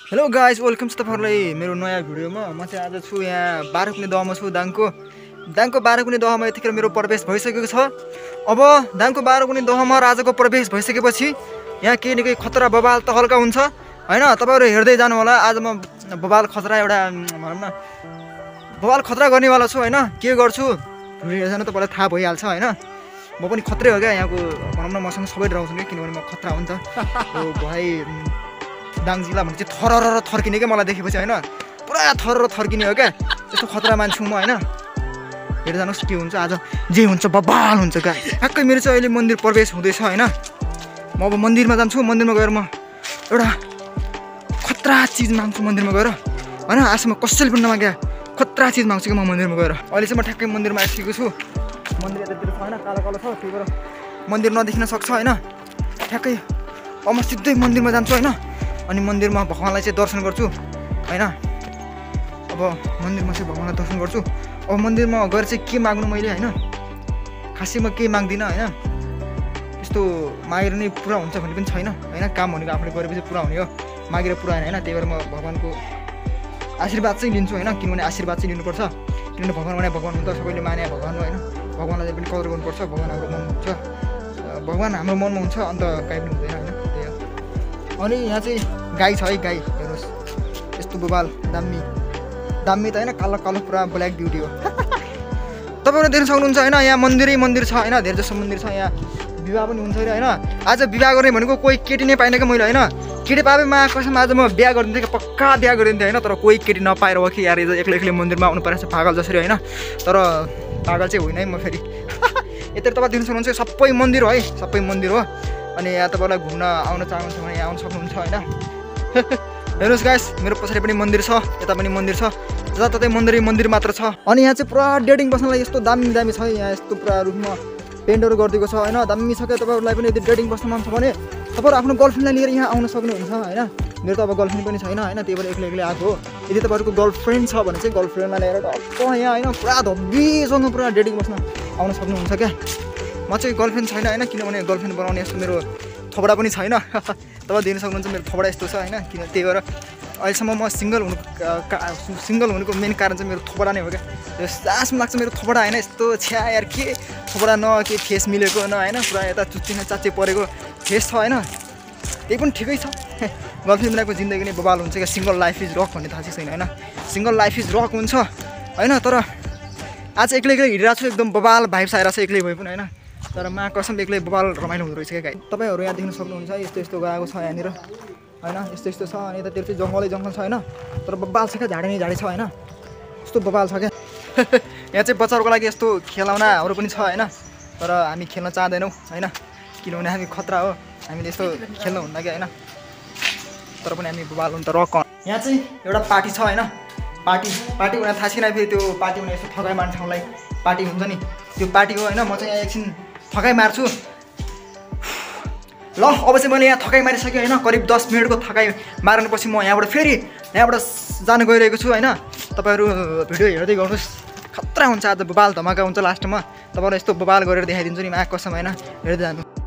Hello guys welcome छ तपाईहरुलाई मेरो नयाँ भिडियोमा। म चाहिँ आज छु यहाँ बारुकुने दहमा छु। दाङको बारुकुने दहमा यतिखेर मेरो प्रवेश भइसकेको छ। अब दाङको बारुकुने दहमा राजाको प्रवेश भइसकेपछि यहाँ केही न केही खतरा बवाल तहल्का हुन्छ हैन। तपाईहरु हेर्दै जानु होला। आज म बवाल खतरा एउटा भनौं न बवाल खतरा गर्नेवाला छु हैन। के गर्छु भिडियो हेर्दा त तपाईलाई थाहा भइहाल्छ हैन। म पनि खत्रै हो क्या यहाँको भनौं न। मसँग सबै डराउँछन् के किनभने म खतरा हो नि त। ओ भाइ दाङ जिल्ला भने चाहिँ थरर थर्किने क्या मलाई देखेपछि हैन। पुरा थरर थर्किने हो क्या। यस्तो खतरा मान्छे म हैन। हेर्दै जानुस् के हुन्छ आज। जे हुन्छ बवाल हुन्छ गाइस। ठ्याक्कै मेरो चाहिँ अहिले मन्दिर प्रवेश हुँदैछ हैन। म अब मन्दिरमा जान्छु। मन्दिरमा गएर म एउटा खतरा चिज माग्छु मन्दिरमा गएर हैन। आजसम्म कसैले पनि नमाग्या खतरा चिज माग्छु कि म मन्दिरमा गएर। अहिले चाहिँ म ठ्याक्कै मन्दिरमा आइसकेको छु। मन्दिर यतातिर छ हैन, कालो कालो छ। त्यही भएर मन्दिर नदेखिन सक्छ हैन। ठ्याक्कै अब म सिधै मन्दिरमा जान्छु हैन। अनि मन्दिरमा भगवानलाई चाहिँ दर्शन गर्छु हैन। अब मन्दिरमा चाहिँ भगवानलाई दर्शन गर्छु। अब मन्दिरमा गएर चाहिँ के माग्नु मैले हैन। खासै म केही माग्दिनँ हैन। यस्तो मागेर नै पुरा हुन्छ भन्ने पनि छैन हैन। काम भनेको आफूले गरेपछि पुरा हुने हो, मागेर पुरा हैन। त्यही भएर म भगवानको आशीर्वाद चाहिँ लिन्छु हैन। किनभने आशीर्वाद चाहिँ लिनुपर्छ। किनभने भगवान भने भगवान हुन्छ, सबैले माने भगवान हो हैन। भगवानलाई पनि कदर गर्नुपर्छ। भगवान हाम्रो मनमा हुन्छ, भगवान हाम्रो मनमा हुन्छ, अन्त काहीँ पनि हुँदैन हैन। त्यही हो। अनि यहाँ चाहिँ गाई छ है। गाई हेर्नुहोस् यस्तो बवाल दामी दामी त हैन। कालो कालो पुरा ब्ल्याक ब्युटी हो। तपाईहरु देख्न सक्नुहुन्छ हैन। यहाँ मन्दिरै मन्दिर छ हैन। धेरै जसो मन्दिर छ। यहाँ विवाह पनि हुन्छ अरे हैन। आज विवाह गर्ने भनेको कोही केटी नै पाइन क्या मैले हैन। केटी पाए मा कसम आज म बिहा गरिदिन्थेँ कि पक्का बिहा गरिदिन्थेँ हैन। तर कोही केटी नपाएर हो कि यार एक्लै एक्लै मन्दिरमा आउनु परेछ पागल जसरी हैन। तर पागल चाहिँ होइन है म फेरि। यता तपाईँ देख्न सक्नुहुन्छ सबै मन्दिर हो है। सबै मन्दिर हो। अनि यहाँ तपाईँलाई घुम्न आउन चाहनुहुन्छ भने यहाँ आउन सक्नुहुन्छ हैन। हेर्नुहोस् गाइस मेरो पछाडि पनि मन्दिर छ, यता पनि मन्दिर छ। जताततै मन्दिर मात्र छ। अनि यहाँ चाहिँ पुरा डेटिङ बस्नलाई यस्तो दामी दामी छ। यहाँ यस्तो पुरा रुममा पेन्टहरू गरिदिएको छ हैन। दामी छ क्या। तपाईँहरूलाई पनि यदि डेटिङ बस्न मन छ भने तपाईँहरू आफ्नो गर्लफ्रेन्डलाई लिएर यहाँ आउन सक्नुहुन्छ हैन। मेरो त अब गर्लफ्रेन्ड पनि छैन हैन। त्यही भएर एक्लै एक्लै आएको हो। यदि तपाईँहरूको गर्लफ्रेन्ड छ भने चाहिँ गर्लफ्रेन्डलाई लिएर टक्क यहाँ हैन पुरा धब्बीसँग पुरा डेटिङ बस्न आउन सक्नुहुन्छ क्या। म चाहिँ गर्लफ्रेन्ड छैन हैन। किनभने गर्लफ्रेन्ड बनाउने यस्तो मेरो थोबडा पनि छैन। तपाईँ देख्न सक्नुहुन्छ मेरो थोबडा यस्तो छ हैन। किन त्यही भएर अहिलेसम्म म सिङ्गल हुनुको मेन कारण चाहिँ मेरो थोबडा नै हो क्या। सासमा लाग्छ मेरो थोबडा हैन। यस्तो छ्या यार के थोबडा न के फेस मिलेको न हैन। पुरा यता चुच्चिन चाचे परेको फेस छ हैन। त्यही पनि ठिकै छ। गर्लफ्रेन्ड बिनाको जिन्दगी नै बवाल हुन्छ क्या। सिङ्गल लाइफ इज रक भन्ने थाहा छैन हैन। सिङ्गल लाइफ इज रक हुन्छ हैन। तर आज एक्लै एक्लै हिँडिरहेको छु। एकदम बवाल भाइब्स आइरहेको छ एक्लै भए पनि हैन। तर मा कसम एक्लै बवाल रमाइलो हुँदो रहेछ क्या गाई। तपाईँहरू यहाँ देख्न सक्नुहुन्छ यस्तो यस्तो गएको छ यहाँनिर हैन। यस्तो यस्तो छ। अनि यतातिर चाहिँ जङ्गलै जङ्गल छ हैन। तर बवाल छ क्या। झाडी नै झाडी छ हैन। यस्तो बवाल छ क्या। यहाँ चाहिँ बच्चाहरूको लागि यस्तो खेलौनाहरू पनि छ हैन। तर हामी खेल्न चाहँदैनौँ हैन। किनभने हामी खतरा हो। हामीले यस्तो खेल्नु हुन्न क्या हैन। तर पनि हामी बवाल हुन त रक। यहाँ चाहिँ एउटा पार्टी छ हैन। पार्टी हुन थाहा छैन फेरि। त्यो पार्टी हुने यस्तो थकाइ मार्ने ठाउँलाई पार्टी हुन्छ नि त्यो पार्टी हो हैन। म चाहिँ यहाँ एकछिन थकाइ मार्छु। ल अब चाहिँ मैले यहाँ थकाइ मारिसकेँ हैन। करिब 10 मिनटको थकाइ मार्नेपछि म यहाँबाट जान गइरहेको छु हैन। तपाईहरु भिडियो हेर्दै गर्नुहोस्। खतरा हुन्छ आज। बवाल धमाका हुन्छ लास्टमा। तपाईहरुलाई यस्तो बवाल गरेर देखाइदिन्छु नि मा कसम हैन। हेर्दै जानु।